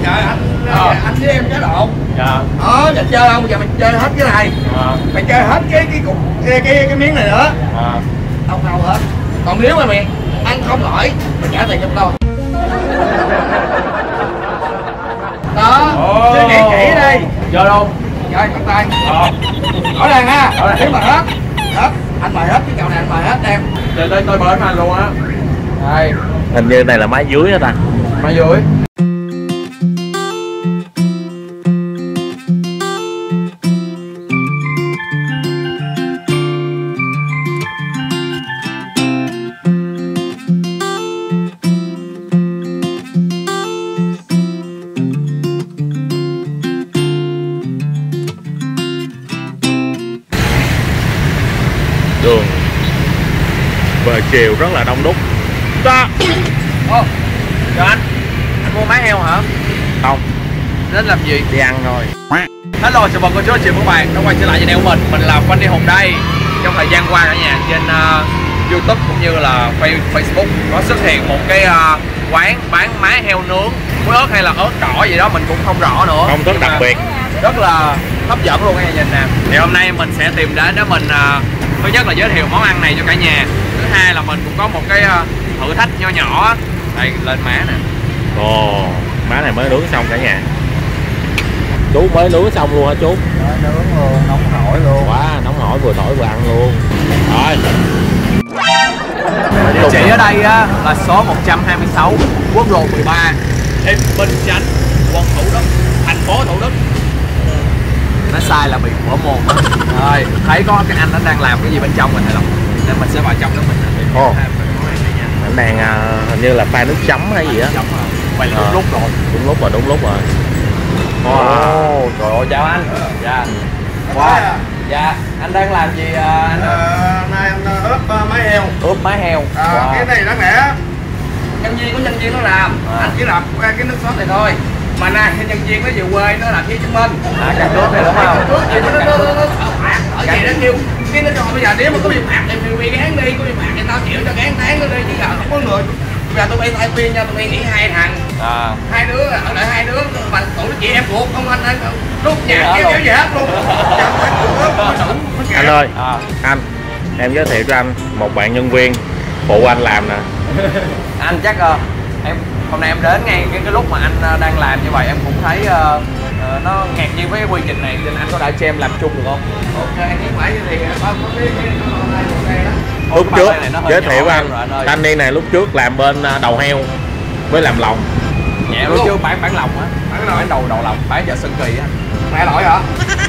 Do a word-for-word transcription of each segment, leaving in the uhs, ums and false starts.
Dạ anh, à. anh với em trái lộn. Dạ. Đó, giờ chơi không? Bây giờ mình chơi hết cái này. À. Mày chơi hết cái cái cục cái cái, cái miếng này nữa. À. Không đâu hết. Còn nếu mà mày ăn không nổi, mày trả tiền cho tôi. Đó, suy nghĩ kỹ đi. Chơi luôn. Rồi, bắt tay. Ờ. Rõ ràng ha. Nếu mà hết, hết, anh mời hết cái kèo này anh mời hết em. Tôi tôi tôi bớt anh luôn á. Đây. Hình như này là máy dưới hết ta. Máy dưới. Đường về chiều rất là đông đúc. Đó. Ô, chào anh. Anh mua máy heo hả? Không. Đến làm gì? Đi ăn thôi. Hello, chào mừng cô chú anh chị và các bạn đã quay trở lại video của mình. Mình là Quanh Đi Hùng đây. Trong thời gian qua cả nhà trên uh, YouTube cũng như là Facebook có xuất hiện một cái uh, quán bán má heo nướng, muối ớt hay là ớt đỏ gì đó mình cũng không rõ nữa. Công thức đặc biệt, rất là hấp dẫn luôn nha nhìn nè. Thì hôm nay mình sẽ tìm đến để mình uh, thứ nhất là giới thiệu món ăn này cho cả nhà. Thứ hai là mình cũng có một cái uh, thử thách nho nhỏ. Đây lên má nè. Ồ, má này mới nướng xong cả nhà. Chú mới nướng xong luôn hả chú? Mới nướng luôn, nóng hổi luôn. Quá, nóng hổi vừa thổi vừa ăn luôn. Rồi. Địa chỉ ở đây á, là số một trăm hai mươi sáu quốc lộ mười ba, Hiệp Bình Chánh, quận Thủ Đức, thành phố Thủ Đức. Nó sai là bị vỡ mồm. Rồi, thấy có cái anh nó đang làm cái gì bên trong mình hay không? Nên mình sẽ vào trong đó mình tìm Ồ. Anh đang uh, hình như là pha nước chấm hay gì á. Vậy là đúng lúc rồi. Đúng lúc rồi, đúng lúc rồi. Wow. Oh, trời ơi, chào anh. Dạ. Wow. Dạ, anh đang làm gì anh? Ờ, nay anh ướp uh, máy heo. Ướp máy heo. À, wow. Cái này đáng lẽ nhân viên của nhân viên nó làm, à. Anh chỉ làm cái nước sốt này thôi. Mà nay nhân viên nó về quê nó làm giấy chứng minh. À, căn cước này đúng không? Căn cước gì nó nó nó nó sợ phạt ở gì nó kêu cái nó cho bây giờ nếu mà có bị phạt thì vì cái án đi, có bị phạt thì tao chịu cho cái án tháng nó đi chứ giờ không có người. Bây giờ tụi bay thay phiên nha, tụi bay nghỉ hai thằng. À. Hai đứa ở lại hai đứa mà tụi nó chị em ruột không anh anh rút nhà kéo kéo gì hết luôn. Anh ơi, à. Anh em giới thiệu cho anh một bạn nhân viên phụ anh làm nè. Anh chắc uh, em hôm nay em đến ngay cái, cái lúc mà anh uh, đang làm như vậy em cũng thấy uh, uh, nó ngạc nhiên với cái quy trình này nên anh có đã cho em làm chung được không? Ok, nếu phải thì có cái cái đó. Lúc trước giới thiệu với anh, thanh niên này lúc trước làm bên đầu heo với làm lòng. Nhẹ lúc trước bán bán lòng á, bán, bán đầu đầu lòng, bán chợ Sơn Kỳ á. Mẹ lỗi hả?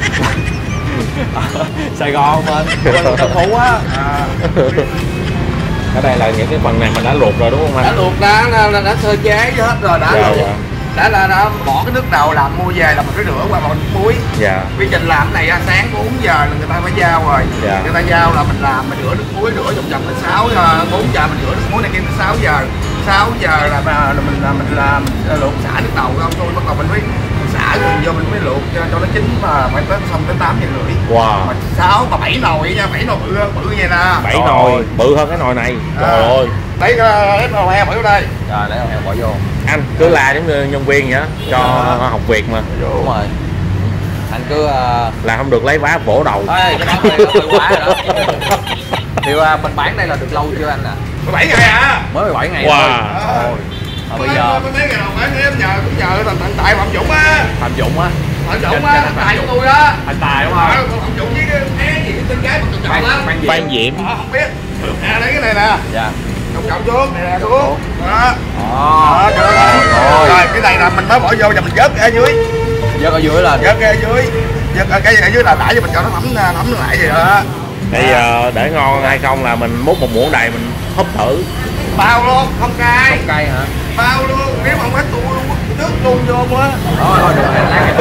Sài Gòn bên bên Tân Phú á. À. Ở đây là những cái phần này mình đã luộc rồi đúng không anh? Đã luộc đã đã, đã sơ chế hết rồi đã. Dạ, dạ. Đã là đã bỏ cái nước đầu làm mua về là mình phải rửa qua bằng muối. Dạ. Quy trình làm cái này sáng bốn giờ là người ta phải giao rồi. Dạ. Người ta giao là mình làm mình rửa nước muối rửa vòng vòng đến sáu giờ bốn giờ mình rửa nước muối này kia đến sáu giờ. sáu giờ là, là mình là mình làm luộc xả nước đầu không thôi bắt đầu mình mới xả rồi vô mình mới luộc cho, cho nó chín mà phải tới xong đến tám giờ rưỡi. Wow. Mà sáu mà bảy nồi nha, bảy nồi bự bự vậy nè. Bảy nồi bự hơn cái nồi này. À. Trời ơi. Lấy cái nồi heo bỏ vô đây. Rồi lấy nồi heo bỏ vô. Anh cứ la giống như nhân viên vậy đó, cho à. Học việc mà. Đúng rồi. Anh cứ uh... là không được lấy vá vỗ đầu. Ê, cái đó hơi quá rồi đó. Thì uh, mình bán đây là được lâu chưa anh à? mười bảy ngày à? Mới mười bảy ngày wow. Thôi. Rồi. À, bây giờ mấy ngày đầu bán em nhờ cũng nhờ thằng thằng Tài Phạm Dũng á. Phạm Dũng á. Phạm Dũng á, thằng Tài của tôi á. Thằng Tài đúng không? Phạm Dũng với cái bé gì cái tên gái bằng trọng trọng á. Phan Diệm. Ờ, không biết. À lấy cái này nè. Dạ. Trọng trọng xuống, này nè xuống. Đó. Đó, trời ơi. Rồi cái này là mình mới bỏ vô và mình vớt ở dưới. Vớt ở dưới lên. Vớt ở dưới. Vớt ở cái ở dưới là đãi cho mình cho nó thấm thấm lại vậy đó. Bây giờ để ngon hay không là mình múc một muỗng đầy mình húp thử. Bao luôn, không cay. Không cay hả? Bao luôn, nếu mà không hết tôi luôn, nước luôn vô á. Thôi thôi được rồi, lát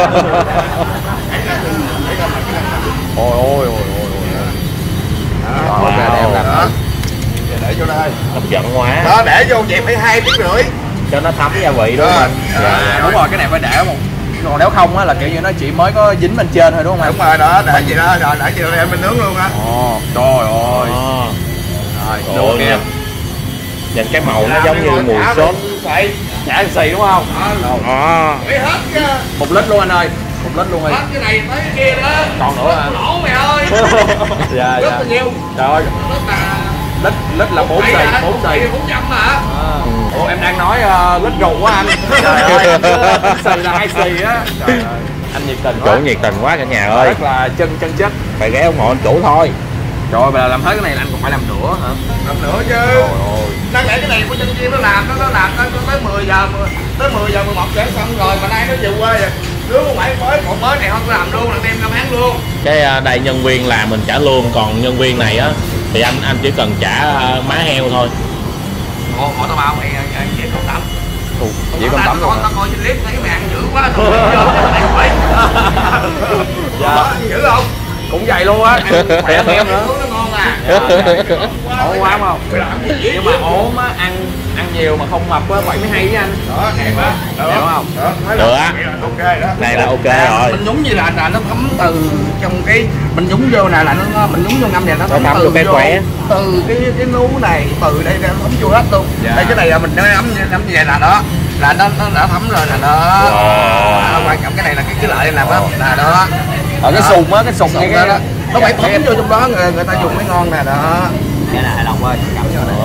ôi ôi ôi ôi ôi. Rồi để em làm đó. Để vô đây. Hấp dẫn quá. Đó để vô vậy phải hai tiếng rưỡi. Cho nó thấm gia vị đúng không anh? Dạ đúng rồi, cái này phải để một. Còn nếu không á là kiểu như nó chỉ mới có dính bên trên thôi đúng không anh? Đúng rồi đó, để gì đó rồi để gì đó em mình nướng luôn á. Ồ, trời ơi. Rồi, nướng kia. Nhìn cái màu nó giống như mùi sốt xị. Chả ăn xì đúng không? Ờ. Để hết chứ. Một lít luôn anh ơi. Một lít luôn đi. Hết cái này tới cái kia đó. Còn nữa hả? Lỗ mày ơi. Dạ Rất dạ. là nhiều. Trời ơi. Rất là Lít lít là bốn xì, bốn xì. bốn trăm hả? Ủa em đang nói uh, lít rượu quá anh. Trời ơi, anh chưa xì là hai xì á. Trời ơi. Anh nhiệt tình quá. Chủ nhiệt tình quá cả nhà ơi. Rất là chân chân chất. Phải ghé ủng hộ anh chủ thôi. Trời ơi, bà làm hết cái này là anh còn phải làm nữa hả? Làm nữa chứ. Trời ơi. Đáng lẽ cái này của nhân viên nó làm, nó nó làm tới tới mười giờ, tới mười giờ mười một giờ xong rồi mà nay nó về quê rồi. Đứa không phải mới, còn mới này không có làm luôn là đem ra bán luôn. Cái đây nhân viên làm mình trả lương, còn nhân viên này á thì anh anh chỉ cần trả má heo thôi. Ồ, hỏi tao bao mày dễ không tắm. Dễ không tắm luôn. Tao coi trên clip thấy mày ăn dữ quá tao mày quậy. Dạ. Dữ không? Cũng vậy luôn á, khỏe hơn em nữa. Nó ngon à. Ổn quá không? Nhưng mà ốm á, ăn ăn nhiều mà không mập á, vậy mới hay với anh. Đó, đẹp á. Đẹp không? Được á. Ok đó. Này là ok rồi. Mình nhúng như là là nó thấm từ trong cái mình nhúng vô này là nó mình nhúng vô ngâm này nó thấm thấm từ vô cái khỏe. Từ cái cái nú này từ đây nó thấm vô hết luôn. Dạ. Đây cái này là mình nó ấm ấm như vậy là đó là nó nó đã thấm rồi là đó. Wow. Quan trọng cái này là cái cái lợi làm đó là đó. Ở cái sùng á, cái sùng Cái cái đó nó phải thấm vô trong đó người người ta dùng mới ngon nè đó. cái này hài lòng ơi, cảm cho này.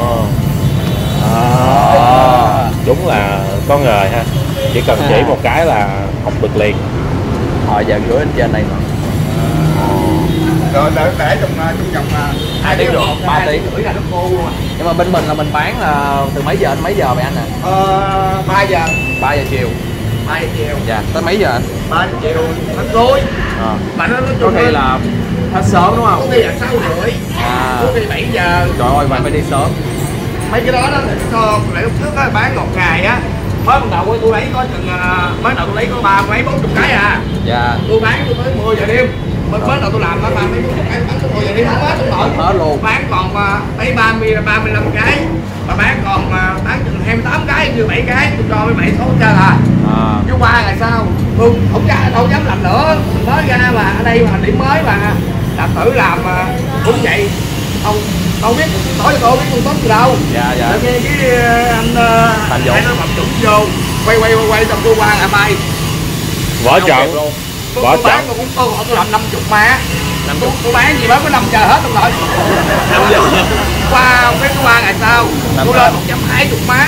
À, đúng là có nghề ha, chỉ cần chỉ một cái là học được liền. Hồi giờ gửi lên trên này mà. Rồi để để trong trong vòng hai tiếng được, ba tiếng gửi là nó khô luôn à. Nhưng mà bên mình là mình bán là từ mấy giờ đến mấy giờ vậy anh à? Ờ, ba giờ ba giờ chiều. ba giờ chiều. Dạ, tới mấy giờ anh? ba giờ chiều nó tối. À. Mà nó nó Có khi là hết sớm đúng không? có khi là sáu rưỡi, À. có khi bảy giờ. Trời ơi, bạn phải đi sớm. Mấy cái đó đó thì nó lại lúc trước á bán một ngày á mới ban đầu tôi lấy có chừng uh, mới đầu tôi lấy có ba mấy bốn chục cái à. Dạ. Tôi bán tôi tới mười giờ đêm. Mới mới đầu tôi làm á ba mấy bốn chục cái bán tới mười giờ đêm không hết không nổi. Hết luôn. Bán còn uh, tới ba mươi ba mươi lăm cái. Mà bán còn uh, bán chừng hai mươi tám cái như bảy cái tôi cho mấy bảy số ra là. À. Chứ qua ngày sau tôi không ra đâu dám làm nữa. Mình mới ra mà ở đây mà điểm mới mà làm thử làm mà cũng vậy. Không không biết nói cho tôi biết tôi tốt gì đâu. Dạ dạ. Tự nhiên cái anh Thành Dũng. anh nó bập trúng vô quay quay quay quay trong tôi qua là bay Võ trận tôi, võ tôi bán trận tôi cũng tôi tôi làm năm chục má năm tôi, tôi bán gì bán có năm giờ hết không nổi năm giờ. qua cái qua ngày sau tôi lên một trăm hai mươi má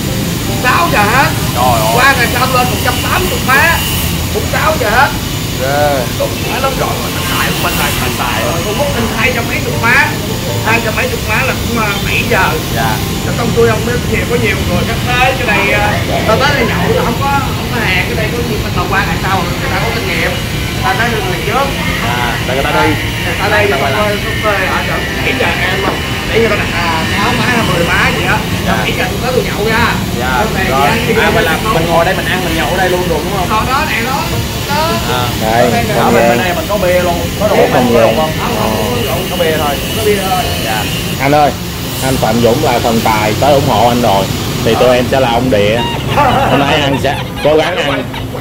sáu giờ hết. Trời ơi. Qua ngày sau tôi lên một trăm tám mươi má cũng sáu giờ hết. Ghê. Tôi phải lắm rồi mà xài của mình là xài xài rồi tôi múc lên hai trăm mấy chục má hai trăm mấy chục má là cũng bảy giờ. Dạ. Rồi xong tôi không biết nhiều có nhiều người các thế cái này tao tới đây nhậu là không có không có hàng cái đây có nhiều mình đầu qua ngày sau người ta có kinh nghiệm ta nói được người trước À, để người ta đi. ta đây là tôi tôi ở chợ bảy giờ em không để cho nó đặt sáu má hay mười má gì á bảy giờ tôi tới tôi nhậu ra. Dạ. Rồi. À vậy là mình ngồi đây mình ăn mình nhậu ở đây luôn được đúng không? còn đó này đó đó. À. đây Ở không bên nghe. bên đây mình có bia luôn, có rượu Không không? Có nghe. rượu không? Có bia thôi. Có bia thôi. Dạ. Anh ơi, anh Phạm Dũng là thần tài tới ủng hộ anh rồi thì tụi em sẽ là ông địa. Hôm nay anh sẽ cố gắng ăn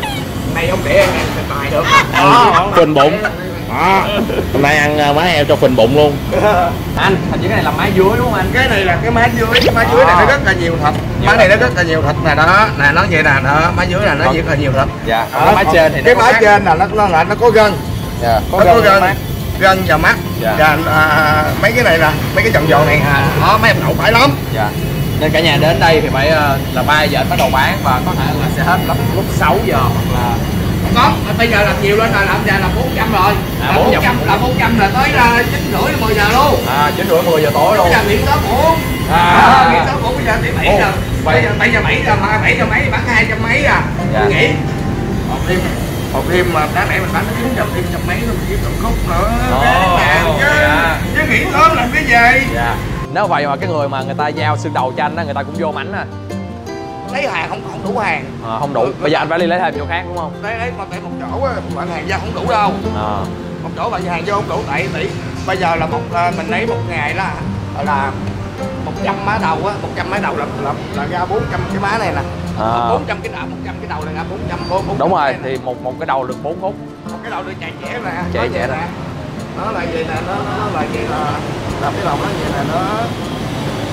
Này ông để em ăn tài được. ăn phình bụng. Đó. Hôm nay ăn má heo cho phình bụng luôn. Anh, hình như cái này là má dưới đúng không anh? Cái này là cái má dưới, cái má dưới này nó rất là nhiều thịt. Má này nó rất là nhiều thịt nè đó, nè nó vậy nè, đó, má dưới là nó rất là nhiều thịt. Dạ. Đó, Còn cái má trên thì cái nó má có trên là nó nó là nó có gân. Dạ. Có nó có gân, gân và mắt. Dạ. Và à, mấy cái này là mấy cái tròn giòn này à, đó mấy em đậu phải lắm. Dạ. Nên cả nhà đến đây thì phải uh, là ba giờ bắt đầu bán và có thể là sẽ hết lúc lúc sáu giờ hoặc là Có, bây giờ làm nhiều lên là làm giờ là bốn trăm rồi. À, là bốn bốn trăm. trăm là bốn trăm là tới là chín rưỡi là mười giờ luôn. à chín rưỡi mười giờ tối luôn. Bây giờ miễn số bốn. À. À, miễn số bốn bây giờ tới bảy Ồ, giờ. vậy. Bây giờ bây giờ bảy giờ mà bảy giờ mấy bán hai trăm mấy à. Dạ. Tôi nghĩ một đêm một đêm mà đáng lẽ mình bán chín trăm đêm trăm mấy rồi kiếm được khúc nữa. Ồ, Đáng ngàn chứ. dạ. Chứ nghĩ sớm làm cái gì? Dạ. Nếu vậy mà cái người mà người ta giao xương đầu cho anh á, người ta cũng vô mảnh á. Lấy hàng không không đủ hàng. À, không đủ. Bây giờ anh phải đi lấy thêm chỗ khác đúng không? Lấy lấy mà tại một chỗ á, bạn hàng giao không đủ đâu. À. Một chỗ bạn hàng vô không đủ tại tỷ bây giờ là một à, mình lấy một ngày đó là một trăm má đầu á, một trăm má đầu là là, là ra bốn trăm cái má này nè. À. bốn trăm cái đầu, một trăm cái đầu là ra bốn trăm bốn trăm. Đúng rồi, thì một một cái đầu được bốn khúc. Một cái đầu được chạy trẻ nè. Chạy trẻ nè. Nó là vậy nè, nó nó là vậy là làm cái đầu nó vậy nè nó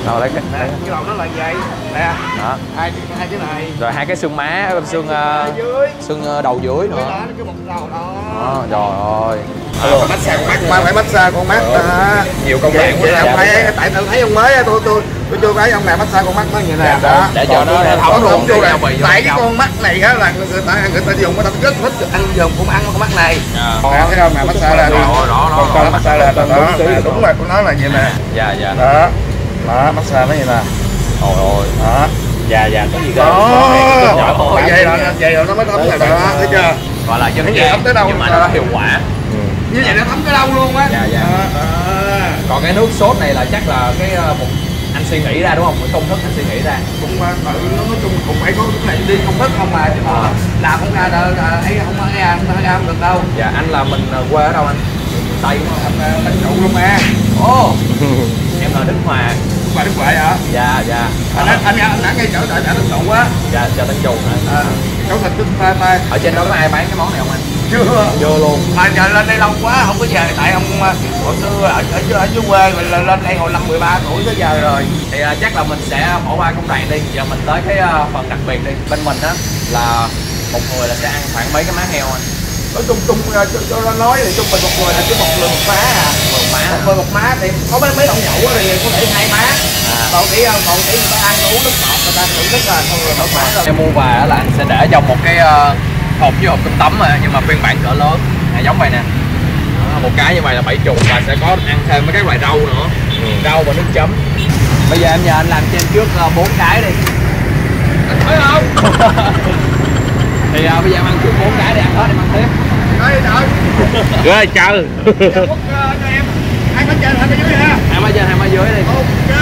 Rồi lấy cái, cái đầu nó là vậy nè, đó. hai hai cái này, Rồi hai cái xương má, xương uh, dưới, xương đầu dưới nữa. đó, cái một đầu đó. Đó, trời ơi. Phải massage con mắt, mà phải massage con mắt đó. Nhiều công đoạn quá. Dạ, phải, tại tôi thấy ông mới tôi tôi tôi chưa thấy ông nào massage con mắt nó như này đó. Để cho nó không luôn vô này. Tại cái con mắt này á là người ta người ta dùng, người ta rất thích ăn dùng cũng ăn con mắt này. Còn thấy không nè, massage là đó đó đó, massage là đó, đúng rồi, của nó là vậy nè. Dạ dạ. Đó. Đó, massage nó vậy nè. Ôi ôi. Đó. Dạ dạ có gì đó. Vậy là vậy là nó mới thấm rồi đó, thấy chưa? Gọi là dân cái gian tới đâu nhưng mà nó hiệu quả. Như vậy nó thấm cái đâu luôn á. Dạ dạ. Còn cái nước sốt này là chắc là cái một anh suy nghĩ ra đúng không? Một công thức anh suy nghĩ ra. Cũng tự nó nói chung cũng phải có cái này đi công thức không mà chứ mà làm không ra đâu, ấy không có ăn không ăn được đâu. Dạ anh là mình quê ở đâu anh? Tây đúng không? Anh Tân Trụ luôn mà. Ồ. Em là Đức Hòa. Đức Hòa Đức Huệ hả? Dạ dạ. Anh anh anh đã ngay chỗ tại Tân Trụ á. Dạ chợ Tân Trụ hả? Chỗ thịt Đức Hòa ta. Ở trên đó có ai bán cái món này không anh? Chưa. Chưa luôn. Mà giờ lên đây lâu quá không có về, tại ông hồi xưa ở ở, ở dưới quê mình lên đây hồi năm mười ba tuổi tới giờ rồi. Thì uh, chắc là mình sẽ bỏ qua công đoạn đi. Giờ mình tới cái uh, phần đặc biệt đi. Bên mình á là một người là sẽ ăn khoảng mấy cái má heo anh? Nói chung chung cho, cho nó nói thì chung mình một người là chỉ một người một má à. Một má. Một người một má thì có mấy mấy đồng nhậu thì có thể hai má. À. Còn chỉ còn chỉ người ta ăn uống nước ngọt người ta thưởng thức là không người một má rồi. Em mua về là anh sẽ để trong một cái uh, hộp với hộp cơm tấm mà nhưng mà phiên bản cỡ lớn. À, giống vậy nè. Đó, một cái như vậy là bảy chục và sẽ có ăn thêm mấy các loại rau nữa. Ừ. Rau và nước chấm. Bây giờ em nhờ anh làm cho em trước bốn uh, cái đi. Anh thấy không? Thì uh, bây giờ em ăn trước bốn cái để ăn hết em ăn tiếp. Đây đợi. Rồi chờ. Quốc cho em hai bánh trên hai bánh dưới ha. Hai bánh trên hai bánh dưới đi. Ok.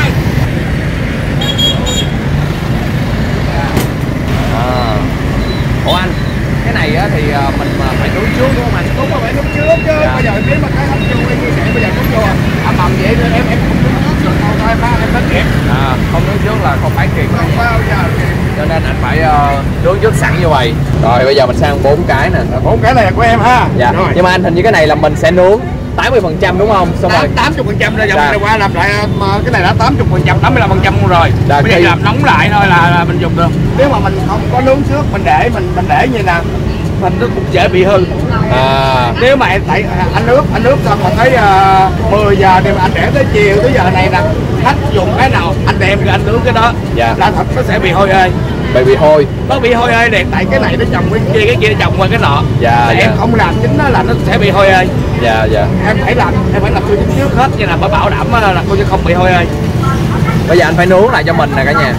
À. Ủa anh, cái này á thì mình phải nướng trước đúng không anh? Đúng rồi, phải nướng trước chứ. Dạ. Bây giờ nếu mà cái hấp vô em chia sẻ bây giờ nướng vô à mầm vậy em em không nướng trước rồi thôi thôi ba em đến kịp. À không nướng trước là không bán kịp. Không bao giờ kịp. Cho nên anh phải uh, nướng trước sẵn như vậy. Rồi bây giờ mình sang bốn cái nè. Bốn cái này là của em ha. Dạ. Rồi. Nhưng mà anh hình như cái này là mình sẽ nướng tám mươi phần trăm đúng không? Xong rồi tám mươi phần trăm rồi, dạ. qua làm lại mà cái này đã tám mươi phần trăm, tám mươi lăm phần trăm luôn rồi. Dạ, bây giờ khi... làm nóng lại thôi là, là mình dùng được. Nếu mà mình không có nướng trước mình để mình mình để như nè mình nó cũng dễ bị hư. À. Nếu mà em tại anh nước anh nước xong mà tới uh, mười giờ thì anh để tới chiều tới giờ này nè, khách dùng cái nào anh đem rồi anh nướng cái đó. Dạ. Là thật nó sẽ bị hôi ơi. Bị bị hôi. Nó bị hôi ơi đẹp, tại cái này nó trồng cái kia cái kia trồng qua cái nọ. Dạ. Dạ. Em không làm chính nó là nó sẽ bị hôi ơi. Dạ dạ. Em phải làm em phải làm tôi chính trước hết như là mới bảo đảm là cô chứ không bị hôi ơi. Bây giờ anh phải nướng lại cho mình nè cả nhà.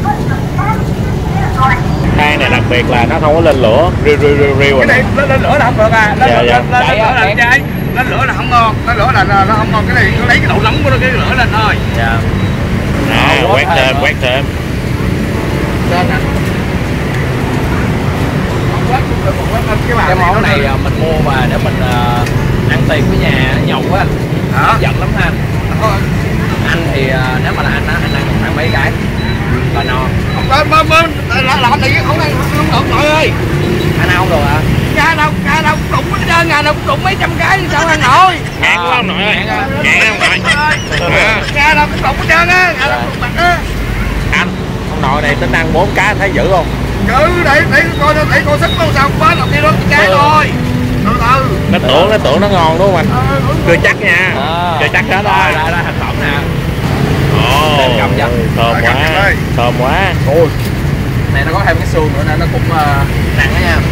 Cái này đặc biệt là nó không có lên lửa riu riu riu riu. Cái này lên, lên lửa là không được à. Lên, dạ, lên, dạ. lên, lên, lên lửa là trái. Lên lửa là không ngon. Lên lửa là nó không ngon. Cái này nó lấy cái độ nóng của nó cái lửa lên thôi. Dạ. À, quét thêm quét thêm. Lên nè. Cái món này mình mua mà để mình uh, ăn tiệc với nhà nhậu á anh. Hả? Giận lắm ha. Anh thì uh, nếu mà là anh á, anh ăn khoảng mấy cái là no. Không có, là làm thì không ăn không được nội ơi. Anh ăn không được hả? Nhà đâu, nhà đâu cũng đụng hết trơn, nhà đâu cũng đụng mấy trăm cái sao ăn nổi. Ngạn quá ông nội ơi. Ngạn không nội. Nhà đâu cũng đụng hết trơn á, nhà đâu cũng mặt á. Anh, ông nội này tính ăn bốn cái thấy dữ không? Chứ để để coi nó để coi sức đâu sao bớt làm đi đó cái thôi. Từ từ. Nó tưởng nó tưởng nó ngon đúng không anh? Chưa chắc nha. Chưa chắc hết đó. Đây đây thành phẩm nè. Ồ, thơm quá, thơm quá. Ôi, này nó có thêm cái xương nữa nên nó cũng uh, nặng đó nha.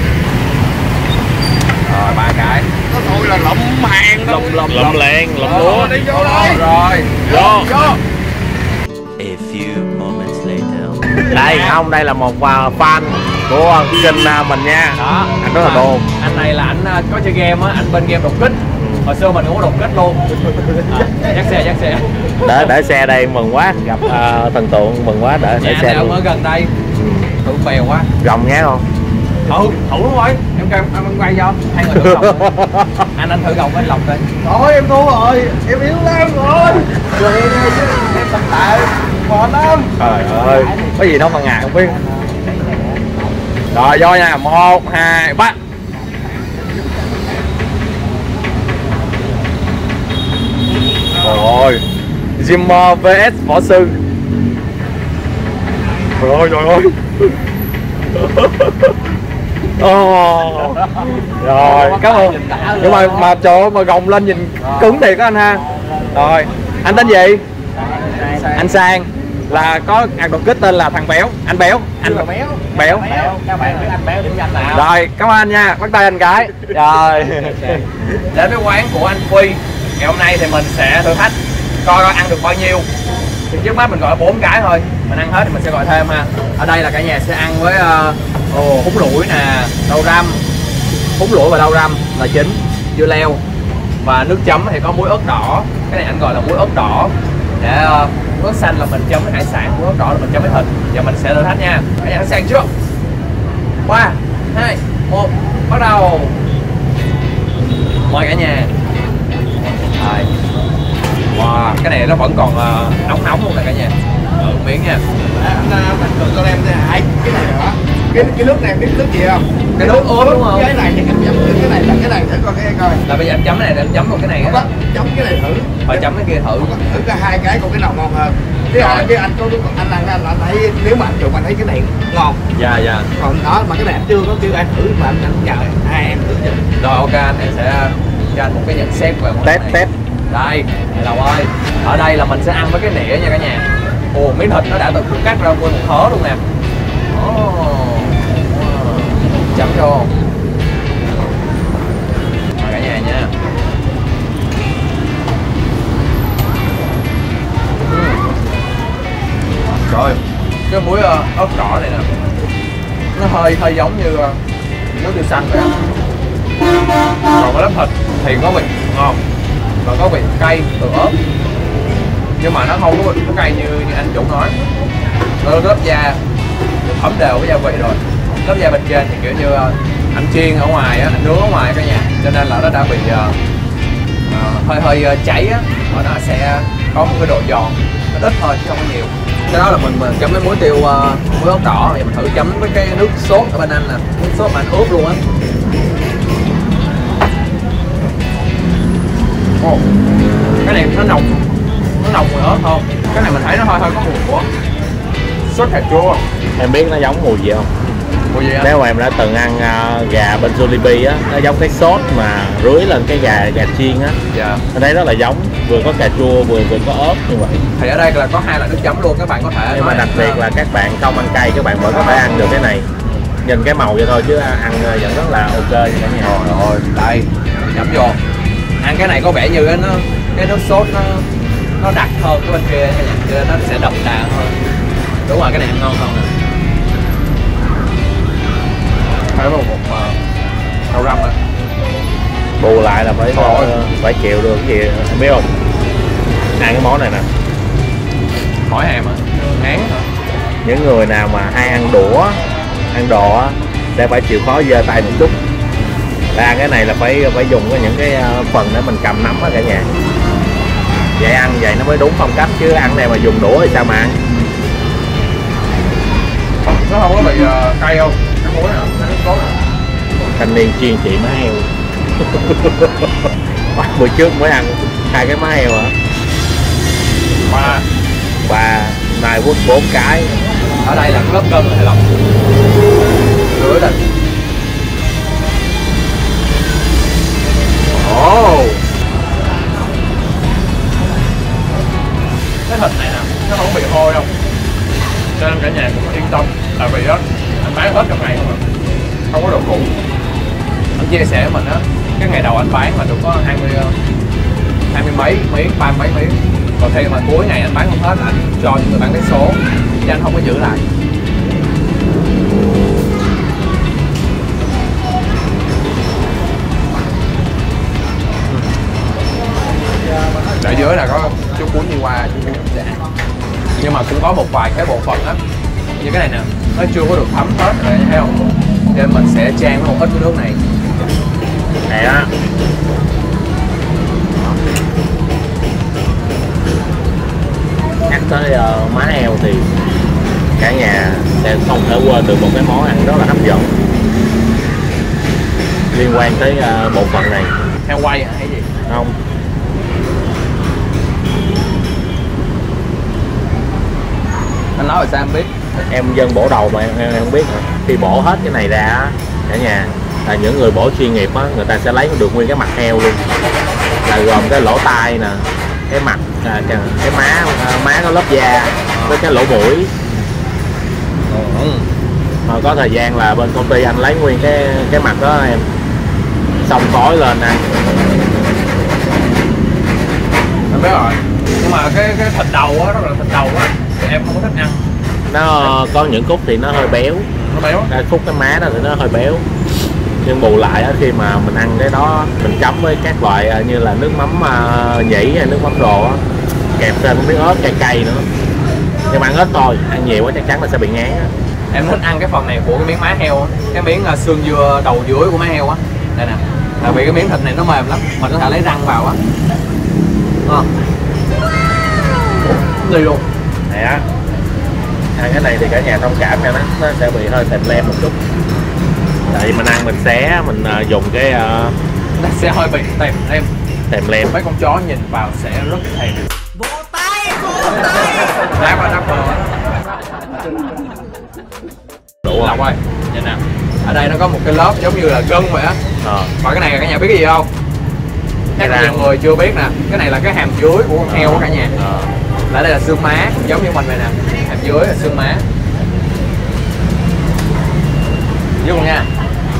Rồi ba cái. Nó thôi là lụm hàng đâu. Lụm lụm lụm lẹn, lụm lúa. Đi vô đây. Rồi, vô. Vô. A few moments later. Đây không, đây là một uh, fan của kênh uh, mình nha. Đó, anh rất là đồ. Anh này là anh uh, có chơi game á, anh bên game đột kích. Hồi xưa mình cũng có đột kích luôn. À, dắt xe, dắt xe. Để để xe đây mừng quá, gặp uh, thần tượng mừng quá để để nhà xe luôn. Ở gần đây. Thử bèo quá. Rồng nhé không? Ừ, thử đúng rồi. Em kêu em, em quay cho. Hai người thử gồng. Anh anh thử gồng với lọc coi. Thôi em thua rồi, em yếu lắm rồi. Rồi em em tập lại. Mệt lắm. Trời ơi, có gì đâu mà ngại không biết. Rồi vô nha, một, hai, ba. Trời ơi, Zimmer vs Võ Sư. Trời ơi, trời ơi. Oh. Rồi, cảm ơn. Nhưng mà mà trời ơi, mà gồng lên nhìn cứng thiệt á anh ha. Rồi, anh tên gì? Anh Sang. Là có ăn đột kích tên là thằng Béo. Anh Béo. Anh Béo. Béo. Các bạn biết anh Béo điểm danh nào. Rồi, cảm ơn anh nha. Bắt tay anh cái. Rồi. Đến với quán của anh Phi. Ngày hôm nay thì mình sẽ thử thách coi coi ăn được bao nhiêu. Thì trước mắt mình gọi bốn cái thôi. Mình ăn hết thì mình sẽ gọi thêm ha. Ở đây là cả nhà sẽ ăn với uh, húng lủi nè, đậu răm. Húng lủi và đậu răm là chính, dưa leo. Và nước chấm thì có muối ớt đỏ. Cái này anh gọi là muối ớt đỏ. Để uh, muối ớt xanh là mình chấm với hải sản, muối ớt đỏ là mình chấm với thịt. Giờ mình sẽ thử thách nha. Cả nhà sẵn sàng chưa? ba, hai, một, bắt đầu. Mời cả nhà. Rồi. Wow, cái này nó vẫn còn uh, nóng nóng luôn nè cả nhà. Ừ, miếng nha. Anh anh cười con em thế hại cái này hả? Cái cái nước này biết nước gì không? Cái nước ướp đúng không? Cái này thì anh chấm thử cái này là cái này thử coi cái coi. Là bây giờ em chấm này để em chấm một cái này á. Chấm cái này thử. Và chấm cái kia thử. Thử cả hai cái còn cái nào ngon hơn. Cái anh cái anh có anh ăn anh thấy nếu mà anh dùng anh thấy cái này ngon. Dạ dạ. Còn đó mà cái này anh chưa có kêu anh thử mà anh anh chờ hai em thử cho. Rồi ok anh em sẽ cho anh một cái nhận xét về món test này. test. Đây, Lầu ơi. Ở đây là mình sẽ ăn với cái nĩa nha cả nhà. Ồ, miếng thịt nó đã được cắt ra nguyên một thớ luôn nè. Oh. Chấm vô. Mời cả nhà nha. Rồi, cái muối ớt đỏ này nè, nó hơi hơi giống như nước tiêu xanh vậy. Còn cái lớp thịt thì có vị ngon và có vị cay từ ớt, nhưng mà nó không có vị cay như như anh chủ nói. Nó lớp da thấm đều với gia vị rồi. Lớp da bên trên thì kiểu như anh chiên ở ngoài á, anh nướng ở ngoài cả nhà, cho nên là nó đã bị uh, uh, hơi hơi cháy á, và nó sẽ có một cái độ giòn, nó ít thôi chứ không có nhiều. Cái đó là mình, mình chấm với muối tiêu uh, muối ớt đỏ, thì mình thử chấm với cái nước sốt ở bên anh nè, nước sốt mà anh ướp luôn á. Oh, cái này nó nồng, nó nồng mùi ớt hơn. Cái này mình thấy nó hơi hơi có mùi của sốt cà chua. Em biết nó giống mùi gì không? Mùi gì anh? Nếu mà em đã từng ăn uh, gà bên Jollibee á, nó giống cái sốt mà rưới lên cái gà gà chiên á. Dạ. Ở đây rất là giống, vừa có cà chua vừa vừa có ớt như vậy. Thì ở đây là có hai loại nước chấm luôn, các bạn có thể. Nhưng mà đặc biệt là các bạn không ăn cay, các bạn vẫn có thể ăn được cái này. Nhìn cái màu vậy thôi chứ ăn vẫn rất là ok cả nhà. Rồi rồi, đây chấm vô. Ăn cái này có vẻ như nó cái nước sốt nó nó đặc hơn cái bên kia cả nhà, cho nên nó sẽ đậm đà hơn. Đúng rồi, cái này ăn ngon hơn nè. Phải một một rau răm á. Bù lại là phải uh, phải chịu được cái gì em biết không? Ăn cái món này nè. Hỏi hàm á, ngán hả? Những người nào mà hay ăn đũa, ăn đồ á, sẽ phải chịu khó giơ tay một chút. Để ăn cái này là phải phải dùng những cái phần để mình cầm nắm á cả nhà. Vậy ăn vậy nó mới đúng phong cách, chứ ăn này mà dùng đũa thì sao mà ăn? Nó không có bị uh, cay không? Cái muối nè, cái nước sốt nè. Thanh niên chiên chị má heo. Bữa trước mới ăn hai cái má heo hả? Ba Ba, nay quất bốn cái. Ở đây là cái lớp cơm này lọc rửa lên. Ồ, cái thịt này nè, nó không bị hôi đâu, cho nên cả nhà cũng yên tâm. Tại vì đó anh bán hết trong ngày không à, không có đồ cũ. Anh chia sẻ với mình á, cái ngày đầu anh bán mà được có hai mươi hai mươi mấy miếng, ba mươi mấy miếng. Còn khi mà cuối ngày anh bán không hết, anh cho những người bán vé số chứ anh không có giữ lại. Ở dưới là có chú cuốn đi qua, chú cuốn dạ. Nhưng mà cũng có một vài cái bộ phận á, như cái này nè, nó chưa có được thấm hết rồi, thấy không? Cho nên mình sẽ chan một ít cái nước này. Này á. Nhắc tới uh, má heo thì cả nhà sẽ không thể quên được một cái món ăn rất là hấp dẫn liên quan tới uh, bộ phận này. Heo quay hay gì? Không. Anh nói rồi sao em biết? em dân bổ đầu mà em, em không biết hả? Khi bổ hết cái này ra á cả nhà, là những người bổ chuyên nghiệp á, người ta sẽ lấy được nguyên cái mặt heo luôn, là gồm cái lỗ tai nè, cái mặt, à, cái, cái má má có lớp da với cái lỗ mũi. Rồi có thời gian là bên công ty anh lấy nguyên cái cái mặt đó em, xong khói lên ăn. Em biết rồi, nhưng mà cái cái thịt đầu á, đó là thịt đầu á thì em không có thích ăn. Nó có những khúc thì nó hơi béo, nó béo, cái khúc cái má đó thì nó hơi béo, nhưng bù lại á, khi mà mình ăn cái đó mình chấm với các loại như là nước mắm uh, nhĩ hay nước mắm đồ á, kẹp thêm miếng ớt cay cay nữa, nhưng mà ăn ít thôi, ăn nhiều quá chắc chắn là sẽ bị ngán á. Em thích ăn cái phần này của cái miếng má heo á, cái miếng uh, xương dưa đầu dưới của má heo á, đây nè, tại vì cái miếng thịt này nó mềm lắm, mình có thể lấy răng vào á, à. Đi luôn này á. Ăn cái này thì cả nhà thông cảm nha, nó, nó sẽ bị hơi thèm lem một chút, tại vì mình ăn mình xé mình uh, dùng cái uh, nó sẽ hơi bị thèm lem, thèm lem. mấy con chó nhìn vào sẽ rất thèm. Vỗ tay, vỗ tay. Đáp vào đáp vào. Đủ Lộc ơi, nhìn nè, ở đây nó có một cái lớp giống như là gân vậy á. Ờ. Và cái này là cả nhà biết cái gì không? Chắc nhiều người chưa biết nè, cái này là cái hàm dưới của con heo của cả nhà. Ờ. Là đây là xương má, giống như mình vậy nè, hàm dưới là xương má. Vô luôn nha.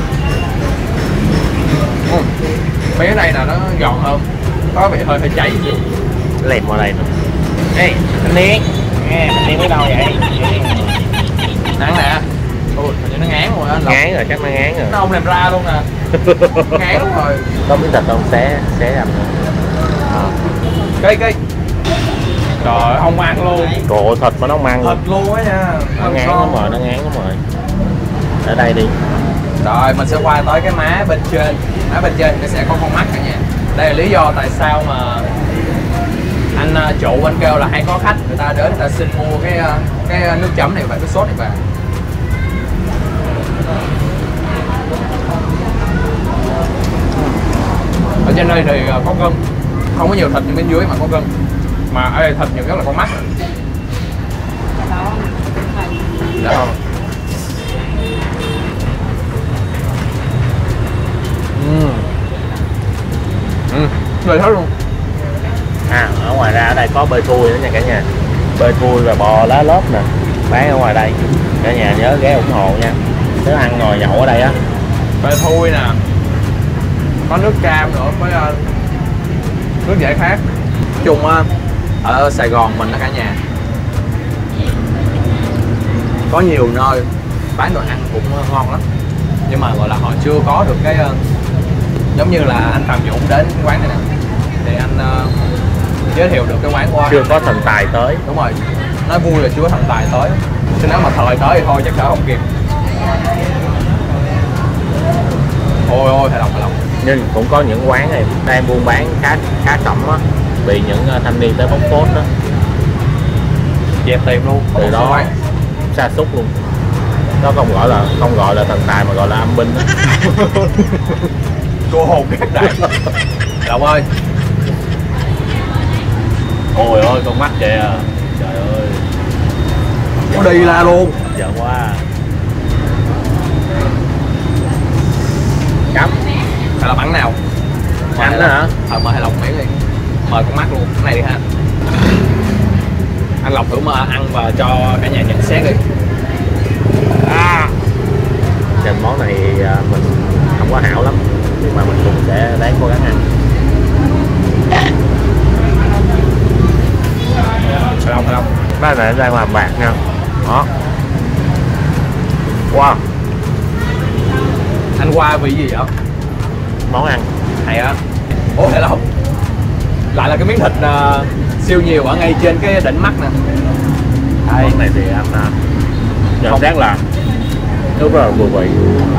Ừ. Mấy cái này là nó giòn hơn, có bị hơi hơi cháy nhiều. Lẹp vào đây nữa. Ê, anh Niên, nghe anh Niên ở đâu vậy? Nắng nè. Ui, hình như nó ngán rồi á. Ngán rồi, chắc nó ngán rồi. Nó không làm ra luôn nè. Ngán lắm rồi. Có miếng thịt không xé, xé ăn nữa. À. Cây cây. Trời ơi, không ăn luôn. Cổ thịt mà nó không ăn. Thịt luôn á nha. Nó ngán lắm rồi, nó ngán lắm rồi. Ở đây đi. Rồi mình sẽ qua tới cái má bên trên. Má bên trên nó sẽ có con mắt cả nhà. Đây là lý do tại sao mà anh chủ anh kêu là hay có khách người ta đến người ta xin mua cái cái nước chấm này và cái sốt này vào. Ở trên đây thì có gân, không có nhiều thịt như bên dưới mà có gân, mà ở đây thịt nhiều nhất là con mắt. Dạ không. Ừ. Ừ. Rồi hết luôn. À, ở ngoài ra ở đây có bê thui nữa nha cả nhà, bê thui và bò lá lốp nè, bán ở ngoài đây, cả nhà nhớ ghé ủng hộ nha. Nếu ăn ngồi nhậu ở đây á. Bê thui nè, có nước cam nữa với uh, nước giải khát. Nói chung uh, ở Sài Gòn mình đó cả nhà, có nhiều nơi bán đồ ăn cũng ngon lắm, nhưng mà gọi là họ chưa có được cái uh, giống như là anh Phạm Dũng đến cái quán này nè, thì anh uh, giới thiệu được cái quán của anh. Chưa có thần tài tới. Đúng rồi, nói vui là chưa có thần tài tới, chứ nếu mà thời tới thì thôi chắc chắn không kịp. Ôi ôi, hài lòng hài lòng. Nhưng cũng có những quán này đang buôn bán khá khá cẩm á, bị những thanh niên tới bóc phốt đó, dẹp tiệm luôn. Từ đó sa sút luôn. Nó không gọi là không gọi là thần tài mà gọi là âm binh đó. Cô hồn các đại. Lộc ơi. Ôi ơi con mắt kìa. Trời ơi. Nó đi ra luôn. Giỡn quá. Cắm. Hay là bắn nào? Anh đó hả? Ờ, mời Lộc miếng đi. Mời con mắt luôn, cái này đi ha. Anh Lộc thử mà ăn và cho cả nhà nhận xét đi. À. Trên món này mình không có hảo lắm, nhưng mà mình cũng sẽ ráng cố gắng ăn. Phải không, phải không? Cái này đang làm bạc nha. Đó. Wow. Anh qua vì gì vậy? Món ăn hay á. Ủa hay không? Lại là cái miếng thịt uh, siêu nhiều ở ngay trên cái đỉnh mắt nè. Đây. Món này thì anh uh, nhận xét là rất là vừa vị.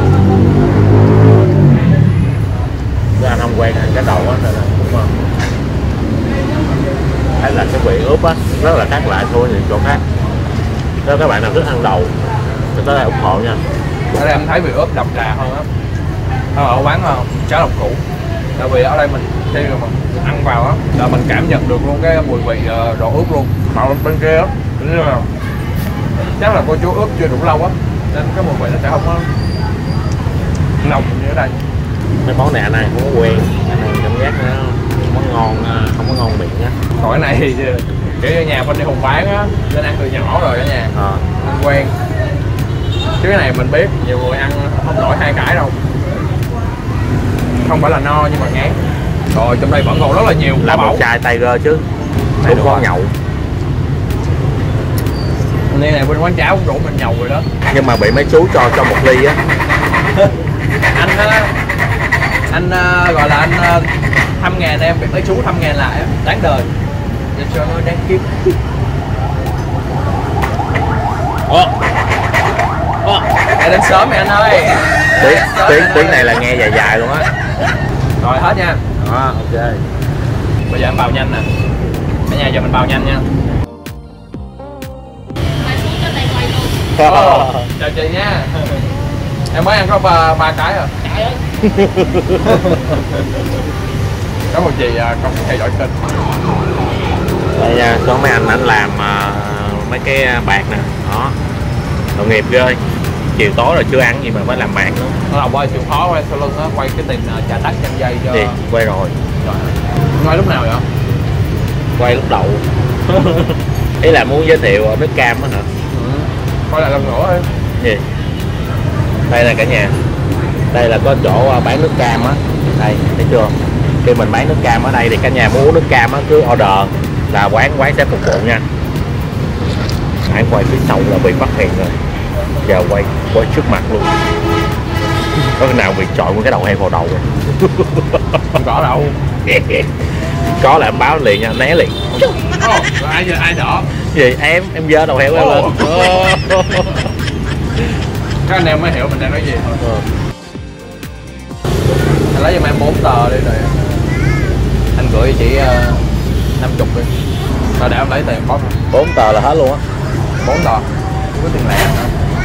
Chứ anh không quen ăn cái đầu á nên là cũng ngon. Hay là cái vị ướp á rất là khác lạ so với những chỗ khác. Nếu các bạn nào thích ăn đầu thì tới đây ủng hộ nha. Ở đây em thấy vị ướp đậm đà hơn á. Ở quán uh, cháo Lộc cũ. Tại vì ở đây mình khi mà ăn vào á là mình cảm nhận được luôn cái mùi vị uh, đồ ướp luôn. Còn bên kia á, như là Chắc là cô chú ướp chưa đủ lâu á nên cái mùi vị nó sẽ không có nồng như ở đây. Mấy món này anh ăn không có quen, anh ăn cảm giác nó không có ngon, không có ngon miệng á. Còn cái này thì kiểu như nhà bên đây không bán á nên ăn từ nhỏ rồi cả nhà, à. ăn quen. Chứ cái này mình biết nhiều người ăn không nổi hai cái đâu, không phải là no nhưng mà ngán. Rồi trong đây vẫn còn rất là nhiều. Là một chai Tiger chứ, đây đúng con nhậu. Này này bên quán cháo cũng rủ mình nhậu rồi đó. Nhưng mà bị mấy chú cho cho một ly á. Anh anh gọi là anh thăm ngàn em, bị mấy chú thăm ngàn lại á, đáng đời. Để cho nó đáng kiếm. Ồ. Ồ, để đến sớm mày anh ơi. Tiếng tiếng tiếng này là nghe dài dài luôn á. Rồi hết nha. Đó, ok. Bây giờ em bào nhanh nè. Cả nhà giờ mình bào nhanh nha. Oh, chào chị nha. Em mới ăn có ba, ba cái rồi. Trời ơi. Cảm ơn chị không theo dõi kênh. Đây nha, có mấy anh anh làm uh, mấy cái bạc nè. Đó. Tội nghiệp ghê. Chiều tối rồi chưa ăn gì mà phải làm bạc nữa. Nó là quay chịu khó quay sau lưng á, quay cái tiền trà tắc trăm giây cho. Thì quay rồi. Trời. Quay lúc nào vậy? Quay lúc đầu. Ý là muốn giới thiệu nước cam á hả? Ừ. Quay lại lần nữa thôi. Gì? Đây là cả nhà. Đây là có chỗ bán nước cam á. Đây, thấy chưa? Khi mình bán nước cam ở đây thì cả nhà muốn uống nước cam á cứ order là quán quán sẽ phục vụ nha. Anh quay phía sau là bị phát hiện rồi. Giờ quay quay trước mặt luôn. Có cái nào bị chọi một cái đầu heo vào đầu rồi. Không có đâu. Có là em báo liền nha, né liền. Oh, ai giờ ai đỏ? Gì em em giơ đầu heo em lên. Các anh em mới hiểu mình đang nói gì thôi. Ừ. Anh lấy giùm em bốn tờ đi rồi anh gửi chị uh, năm mươi đi. Rồi để em lấy tiền bóp. Bốn tờ là hết luôn á. Bốn tờ. Không có tiền lẻ nữa.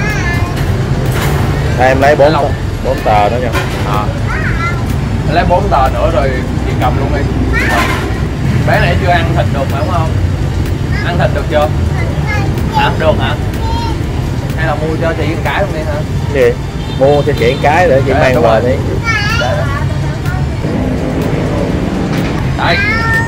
Đây, em lấy bốn tờ, bốn tờ nữa nha. À. Anh lấy bốn tờ nữa rồi chị cầm luôn đi. Bé này chưa ăn thịt được phải không? Ăn thịt được chưa? Hả? Được hả? Hay là mua cho chị một cái luôn đi hả? Gì? Mua cho chị một cái để chị để mang về đi. Để đây.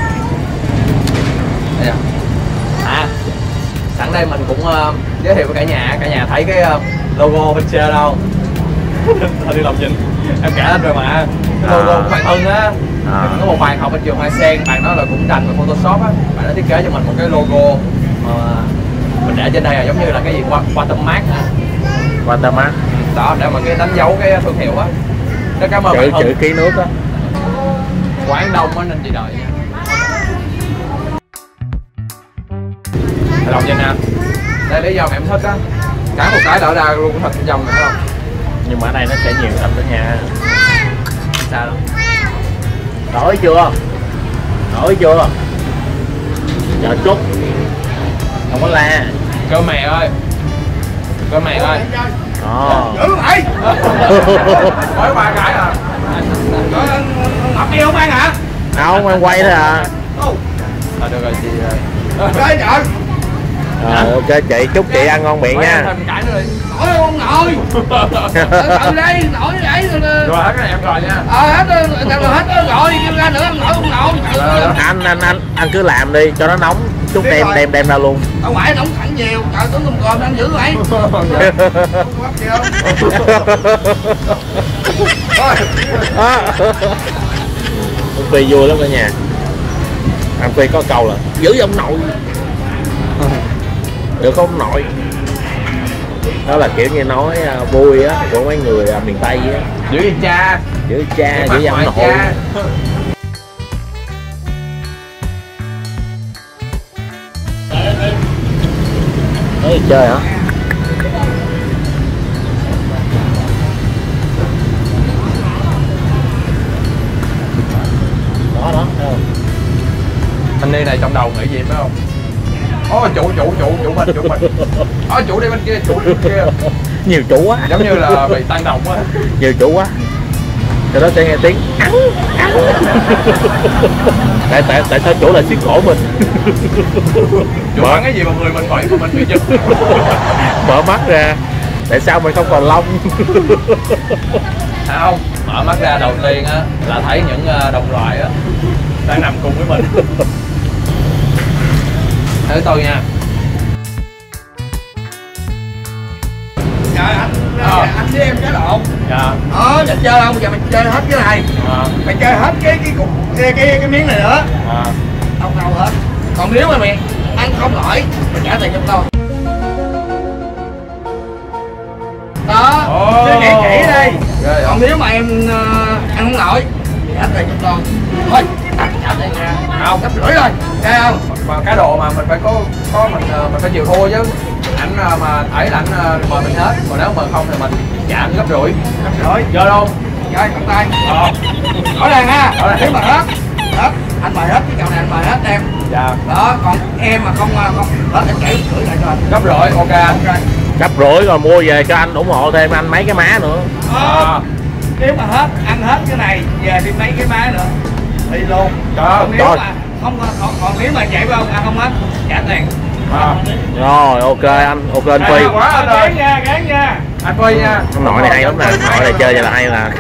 Đây à, sẵn đây mình cũng uh, giới thiệu với cả nhà. Cả nhà thấy cái uh, logo bên trên đâu? Thôi đi lòng nhìn. Em kể hết rồi mà. Cái logo à. Của bạn Hưng á. À. Có một bạn học bên trường Hoa Sen, bạn đó là cũng rành về Photoshop á. Bạn đã thiết kế cho mình một cái logo mà mình để trên đây là giống như là cái gì watermark hả? Watermark. Đó, để mà cái đánh dấu cái thương hiệu á. Nó cảm ơn chữ, bạn chữ ký nước á. Quán đông á nên chị đợi nha. Lòng nhìn nè. Đây lý do mà em thích á. Cắn một cái đỡ ra luôn thịt trong này thấy không? Nhưng mà ở đây nó sẽ nhiều thịt đó nha. Sao đâu? Nổi chưa? Nổi chưa? Chờ chút. Không có la. Cơ mè ơi. Cơ mè ơi. Đó. Giữ lại. Mới ba cái à. Ngọc yêu không ăn hả? Không, em quay thôi à. À được rồi chị ơi. Chơi nhận. Rồi ok chị, chúc chị ăn ngon miệng nha. Thêm cái nữa đi. Nổi không nổi. Từ đây nổi vậy rồi. Rồi hết cái này em rồi nha. Ờ hết rồi, hết rồi kêu ra nữa nổi không nổi. Anh anh anh anh cứ làm đi cho nó nóng, chút đem đem đem ra luôn. Ở ngoài nóng thẳng nhiều, trời tưởng không còn anh giữ vậy. Ông Phi vui lắm cả nhà. Anh Phi có câu là giữ ông nội. Được không nội? Đó là kiểu như nói uh, vui á của mấy người uh, miền Tây á. Giữ gì cha? Giữ cha, giữ ông nội. Nói chơi hả? Đó đó, thấy không? Anh đi này trong đầu nghĩ gì phải không? Ồ chủ chủ chủ chủ mình chủ mình. Ồ chủ đi bên kia, chủ đi bên kia. Nhiều chủ quá. Giống như là bị tăng động quá. Nhiều chủ quá. Cái đó sẽ nghe tiếng ăn ăn. tại tại tại sao chỗ lại xiết cổ mình. Chủ ăn cái gì mà người mình khỏi của mình bị giật. Mở mắt ra, tại sao mình không còn lông? Không, mở mắt ra đầu tiên á là thấy những đồng loại á đang nằm cùng với mình. Thử tôi nha. Trời anh, à. anh với em cái lộn. Dạ. Ờ, định chơi không? Bây giờ mình chơi hết cái này. À. Mày chơi hết cái cái cục cái cái, cái miếng này nữa. À. Không đâu hết. Còn nếu mà mày ăn không nổi, mày trả tiền cho tao. Đó, suy nghĩ kỹ đi. Rồi, còn nếu mà em uh, ăn không nổi, trả tiền cho tao. Thôi, anh trả tiền nha. Không, gấp rưỡi rồi. Nghe không? Mà cái đồ mà mình phải có có mình mình phải chịu thua chứ. Anh mà ấy là anh mời mình hết, còn nếu mà không thì mình trả anh gấp rưỡi. Gấp rưỡi. Chơi luôn. Chơi cầm tay. Ờ. Rõ ràng ha. Nếu mà hết, hết, anh mời hết cái kèo này anh mời hết em. Dạ. Đó, còn em mà không không hết em trả gấp rưỡi lại cho anh. Gấp rưỡi, ok anh. Okay. Gấp rưỡi rồi mua về cho anh ủng hộ thêm anh mấy cái má nữa. Ờ. Nếu mà hết ăn hết cái này về đi mấy cái má nữa đi luôn. Còn nếu Rồi. mà không còn, còn nếu mà vậy không ăn không hết trả tiền. À. Rồi ok anh, ok anh Phi. Quá anh ơi. Gán nha, gán nha. Anh Phi nha. Ông nội này hay lắm nè, nội này chơi cho là hay là.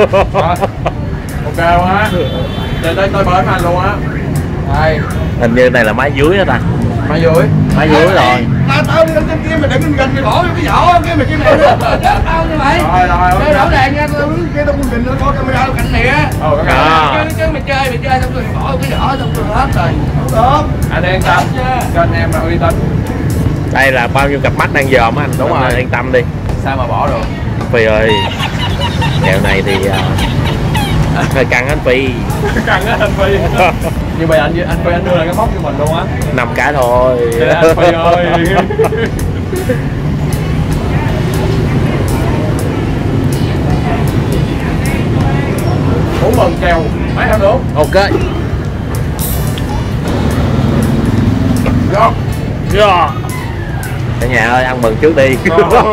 Ok quá. Giờ tới tôi bớt anh luôn á. Đây. Hình như này là máy dưới đó ta. Máy dưới. Máy dưới rồi. Mà tao đi lên trên kia mày đừng lên gần mày bỏ cái vỏ cái mày kia mày chết tao như mày. Rồi rồi. Chơi rõ ràng nha, tao đứng kia tao cũng nhìn nó có camera cạnh này á. Ờ cái à. Chứ mày chơi mày chơi xong rồi bỏ cái vỏ xong rồi hết rồi. Không được. Anh yên tâm. Cho anh em là uy tín. Đây là bao nhiêu cặp mắt đang dòm á anh. Đúng rồi. Yên tâm đi. Sao mà bỏ được. Phi ơi, kèo này thì uh, hơi căng anh Phi. Căng á anh Phi. Như vậy anh anh Phi anh đưa lại cái móc cho mình luôn á. Năm cái thôi. Để anh Phi ơi. Uống mừng kèo mấy em đúng. Ok. Rồi. Rồi. Cả nhà ơi ăn mừng trước đi.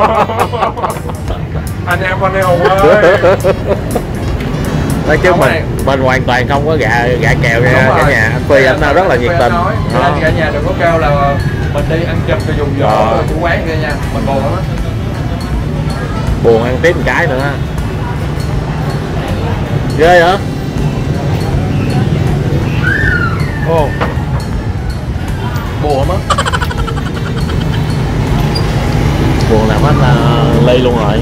Anh em con hùng ơi. Nói chứ mình mình hoàn toàn không có gạ gạ kèo nha cả nhà. Anh Phi anh rất là nhiệt tình. Anh cả nhà đừng có kêu là mình đi ăn chụp rồi dùng vỏ chủ quán kia nha, mình buồn lắm á. Buồn ăn tiếp một cái nữa. Ghê hả? Ồ. Buồn lắm á. Buồn làm anh uh, ly luôn rồi.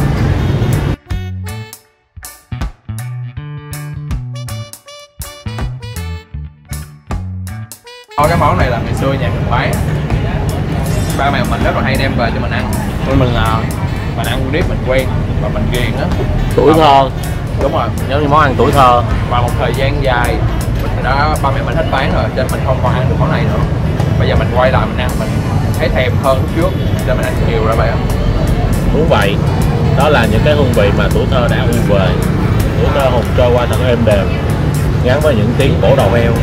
Thôi cái món này là ngày xưa nhà mình bán, ba mẹ mình rất là hay đem về cho mình ăn, nên mình là mình ăn riết mình quen và mình ghiền á. Tuổi thơ. Đúng rồi, giống như món ăn tuổi thơ. và một thời gian dài mình đã ba mẹ mình hết bán rồi cho nên mình không còn ăn được món này nữa. Bây giờ mình quay lại mình ăn mình thấy thèm hơn lúc trước cho mình ăn nhiều ra vậy á. Đúng vậy, đó là những cái hương vị mà tuổi thơ đã u về. Tuổi thơ hùng trôi qua thật êm đềm, gắn với những tiếng bổ đầu heo.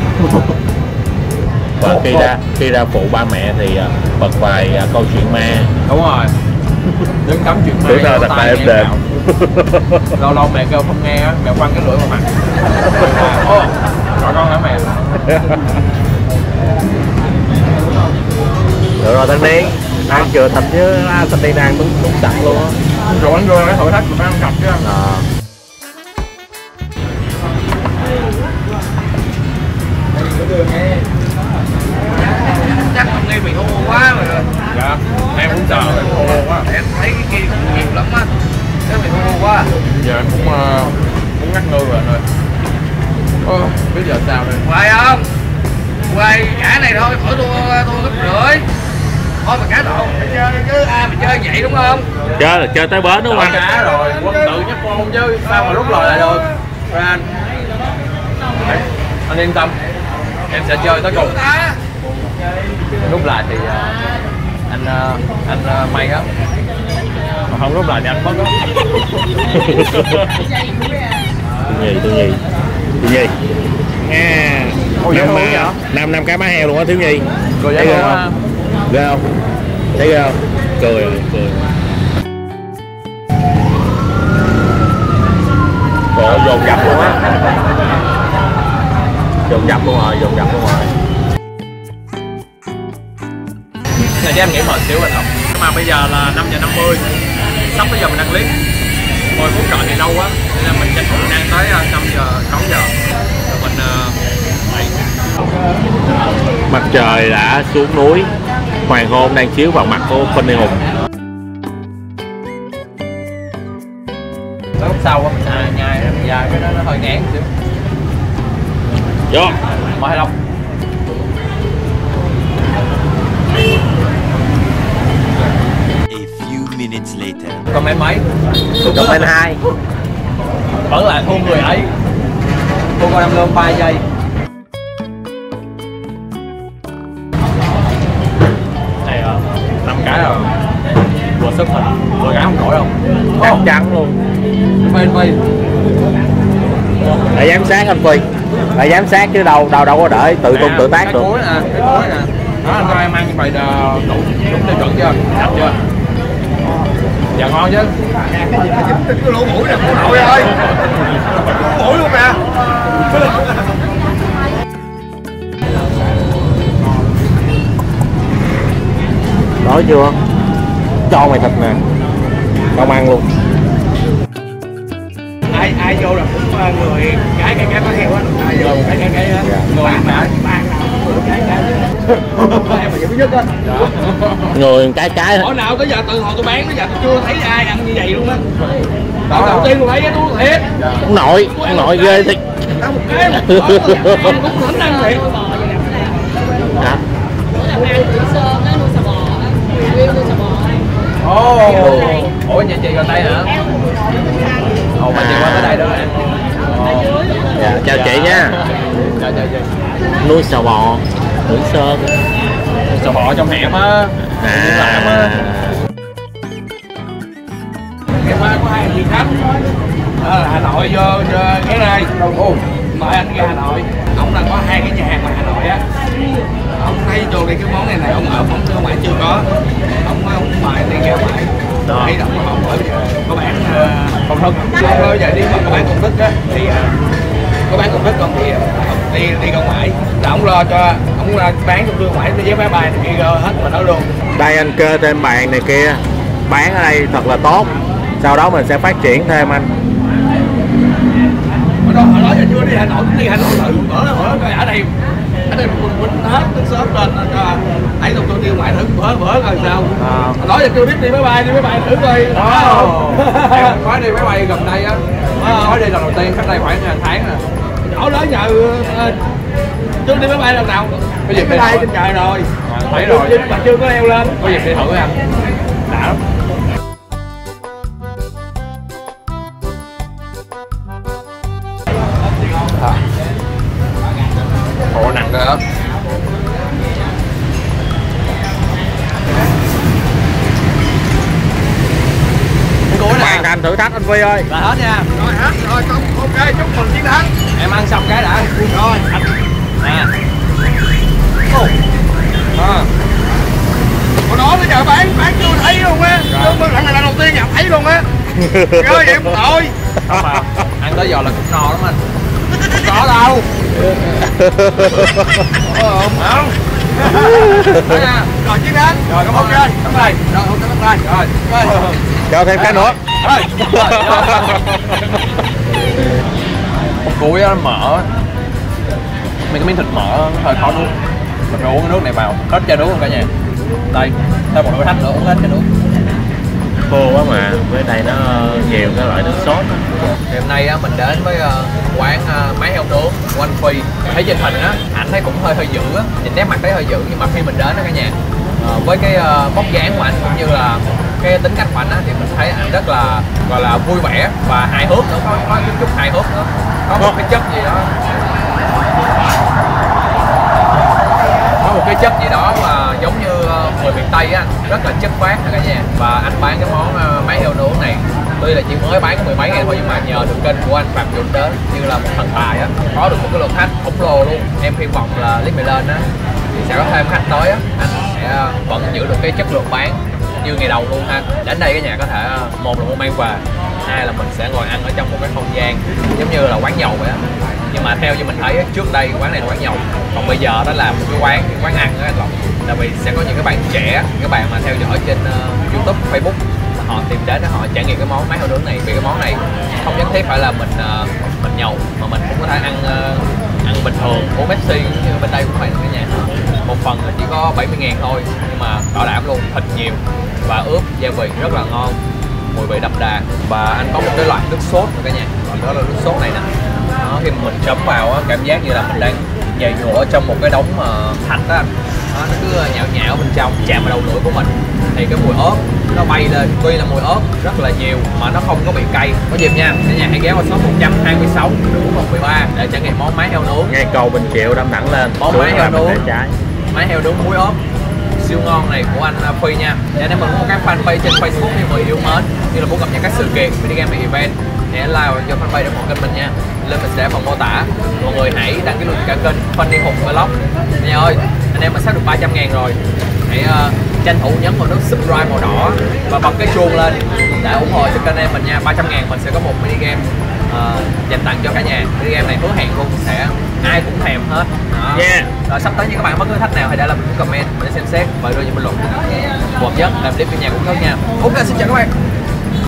Và khi ra khi ra phụ ba mẹ thì bật vài câu chuyện ma. Đúng rồi. Đứng cắm chuyện ma. Tuổi thơ thật là êm đềm. Lâu lâu mẹ kêu không nghe á, mẹ quăng cái lưỡi vào mặt. Ô, gọi con hả mẹ? Được rồi Thanh Niên, ăn chưa thịt chứ Thanh Niên đang đúng đúng sạch luôn á. Rồi anh rồi cái thử thách mình phải ăn sạch chứ. À. Chắc hôm nay bị thua quá rồi. Dạ, em cũng sợ em thua quá. Em thấy cái kia cũng nhiều lắm á. Cái bị thua quá. Giờ em cũng uh, muốn ngắt ngư rồi anh ơi. Ô, biết giờ sao đây? Quay không? Quay cả này thôi, khỏi thua thua gấp rưỡi. Thôi mà cá độ, mày chơi chứ ai mà chơi vậy đúng không? Chơi là chơi tới bến đúng không anh? Cá rồi, quân tự nhất môn chứ sao mà rút lời lại được. Rồi anh. Đấy, anh yên tâm. Em sẽ chơi tới cùng. Rút lại thì uh, anh uh, anh uh, may á. Mà không rút lại thì anh mất á. Tôi nhì, tôi nhì, tôi nhì. Nha. Năm, năm năm cái má heo luôn á Thiếu Nhi. Cười thấy ghê không? không? Ghê không? Thấy ghê không? Cười rồi, cười. Cổ sao dồn dập luôn á, dồn dập luôn rồi, dồn dập luôn rồi. Này cho em nghỉ mệt xíu rồi không? Nhưng mà bây giờ là năm giờ năm mươi, sắp bây giờ mình ăn clip. Ngồi phút trọ thì lâu quá, nên là mình tranh thủ ăn tới năm giờ, sáu giờ. Rồi mình uh, mặt trời đã xuống núi, hoàng hôn đang chiếu vào mặt của Phan Huy Hùng. lúc sau á, à, nhai nó dài cái đó nó hơi ngán xíu. Vô. Mời Long. A few minutes later. Comment mấy? Comment hai. Vẫn là thua người ấy. Thua con năm lương ba giây. Này à, năm cái rồi. Vừa sức mình, mười cái không nổi đâu. Chắc chắn luôn. Phi Phi. Để giám sát anh Phi. Để giám sát chứ đâu đâu đâu có đợi tự tung tự tác được. Cái cuối nè, cái cuối nè. Đó anh coi em ăn vậy là đủ đúng tiêu chuẩn chưa? Đẹp chưa? Dạ ngon chứ. Cái gì nó dính trên cái lỗ mũi nè cô nội ơi. Lỗ mũi luôn nè. Đói chưa? Cho mày thịt nè. Không ăn luôn. Ai ai vô là cũng người cái cái cái có heo á. Ai vô cái cái cái á. Người mà cái cái. Em mà nhất á. Người cái cái. Hồi nào tới giờ từ hồi tôi bán tới giờ tôi chưa thấy ai ăn như vậy luôn á. Lần đầu tiên tôi thấy cái túi thiệt. Ông nội, ông nội ghê thiệt. Ăn một cái mà không cũng thỉnh ăn thiệt. Hả? Ồ, ủa nhà chị gần đây hả? Ồ, mà chị qua tới đây đó ăn. Dạ, chào chị nha. Chào chào chị. Nuôi sò bò, Nguyễn Sơn. Sò bò trong hẻm á. À. Ngày qua có hai vị khách à, Hà Nội vô, vô cái này. Ồ, mời anh ra Hà Nội. Ông là có hai cái nhà hàng ngoài Hà Nội á. Ông thấy vô đây cái món này này ông ở ông ở ngoài chưa có. Ông ông mời đi ra ngoài. Đây là ông ở có bán uh, công thức. Thôi giờ đi mà có bán công thức á thì uh, có bán công thức còn thì uh, đi đi ra ngoài. Là ông lo cho ông uh, bán cho tôi ngoài vé máy bay này kia hết mà nó luôn. Đây anh kê thêm bàn này kia, bán ở đây thật là tốt. Sau đó mình sẽ phát triển thêm anh. Hồi đó, hồi đó giờ chưa đi Hà Nội, đi Hà Nội thử bữa bữa coi ở đây ở đây mình mình hết từ sớm lên cho hãy tụi tôi đi ngoài thử bữa bữa coi sao. À. Hồi đó giờ chưa biết đi máy bay, đi máy bay thử coi. Oh. Em có đi máy bay gần đây á, có đi lần đầu tiên cách đây khoảng tháng nè. Chỗ đó giờ uh, chưa đi máy bay lần nào. Có dịp máy bay trên trời rồi. À, thấy rồi. Nhưng mà chưa có leo lên. Có dịp đi thử anh. Đã lắm. À. Ồ nặng rồi đó. Hoàn thành thử thách anh Phi ơi. Là hết nha. Rồi hết rồi xong ok chúc mừng chiến thắng. Em ăn xong cái đã. Rồi anh nè. Oh. À. Hồi đó bây giờ bán bán chưa thấy luôn á. Chưa lần này lần đầu tiên gặp thấy luôn á. Ghê vậy em tội. Không mà ăn tới giờ là cũng no lắm anh. Không có đâu. Ờ không. Rồi chiến thắng. Rồi cảm ơn ok. anh. Cảm ơn anh. Rồi ok cảm ơn anh. Rồi. Cho thêm cái nữa. Một cuối á mỡ. Mấy cái miếng thịt mỡ hơi khó nuốt. Mình phải uống cái nước này vào. Hết chai nước luôn cả nhà. Đây, thêm một nồi thách nữa uống hết chai nước. Khô quá mà, với đây nó nhiều cái loại nước sốt đó. Thì hôm nay á mình đến với uh, quán uh, máy heo nướng của anh Phi. Thấy trên hình á, ảnh thấy cũng hơi hơi dữ á, nhìn nét mặt thấy hơi dữ, nhưng mà khi mình đến đó cả nhà, uh, với cái uh, vóc dáng của anh cũng như là cái tính cách của anh á, thì mình thấy anh rất là gọi là vui vẻ và hài hước nữa, có có chút chút hài hước nữa, có một cái chất gì đó, có một cái chất gì đó mà giống như uh, người miền Tây á, rất là chất phát cả nhà. Và anh bán cái món uh, máy heo nướng này tuy là chỉ mới bán có mười mấy ngày thôi, nhưng mà nhờ được kênh của anh Phạm Dũng đến như là một thần tài á, có được một cái lượt khách khổng lồ luôn. Em hy vọng là clip này lên á thì sẽ có thêm khách tới á, anh sẽ vẫn giữ được cái chất lượng bán như ngày đầu luôn ha. Đến đây cái nhà có thể một là mua mang quà, hai là mình sẽ ngồi ăn ở trong một cái không gian giống như là quán nhậu vậy á. Nhưng mà theo như mình thấy trước đây quán này là quán nhậu, còn bây giờ đó là một cái quán quán ăn đó anh Lộc. Tại vì sẽ có những cái bạn trẻ, những cái bạn mà theo dõi trên uh, YouTube, Facebook, họ tìm đến họ trải nghiệm cái món máy heo nướng này. Vì cái món này không nhất thiết phải là mình uh, mình nhậu mà mình cũng có thể ăn uh, ăn bình thường, uống Pepsi như bên đây cũng vậy cả nhà. Một phần là chỉ có bảy mươi ngàn thôi, nhưng mà bảo đảm luôn thịt nhiều và ướp gia vị rất là ngon, mùi vị đậm đà. Và anh có một cái loại nước sốt nữa cả nhà, đó là nước sốt này nè. Đó, khi mà mình chấm vào á, cảm giác như là mình đang nhảy nhụa trong một cái đống uh, thạch đó anh. Đó, nó cứ nhão nhão bên trong, chạm vào đầu lưỡi của mình thì cái mùi ớt nó bay lên. Tuy là mùi ớt rất là nhiều mà nó không có bị cay. Có dịp nha, cả nhà hãy ghé qua shop một trăm hai mươi sáu đường một mười ba để trải nghiệm món máy heo nướng. Ngay cầu Bình Triệu đâm thẳng lên. Món máy heo nướng, máy heo nướng muối ớt siêu ngon này của anh Phi nha. Để anh em mình có các fanpage trên Facebook như người yêu mến, như là muốn cập nhật các sự kiện, video game và event, hãy like cho fanpage để ủng hộ kênh mình nha. Lên mình sẽ để phần mô tả. Mọi người hãy đăng ký luôn cả kênh Funny Hùng Vlog. Anh ơi, anh em mình sắp được ba trăm ngàn rồi. Hãy uh, tranh thủ nhấn vào nút subscribe màu đỏ và bật cái chuông lên để ủng hộ cho kênh em mình nha. ba trăm ngàn mình sẽ có một mini game uh, dành tặng cho cả nhà. Mini game này hứa hẹn luôn sẽ ai cũng thèm hết. Đó. Yeah. Rồi sắp tới những các bạn bất cứ thách nào hãy để lại một comment mình sẽ xem xét và đưa những bình luận phù hợp nhất làm clip cho nhà cũng tốt nha. Ok, xin chào các bạn.